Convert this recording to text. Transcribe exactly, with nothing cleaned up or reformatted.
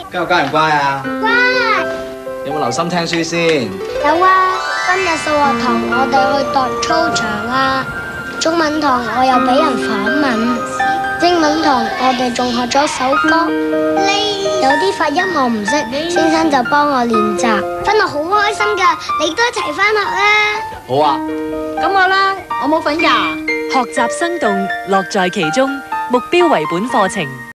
今日乖唔乖啊？ 乖。 有冇留心聽書先？ 有啊，今日數學堂我哋去踱操場啊，中文堂我又俾人訪問，英文堂我哋仲學咗首歌。有啲發音我唔識，先生就幫我練習，翻學好開心噶，你都一齊翻學啦。 好啊。 咁我啦，我冇份㗎。 學習生動，樂在其中，目標為本課程。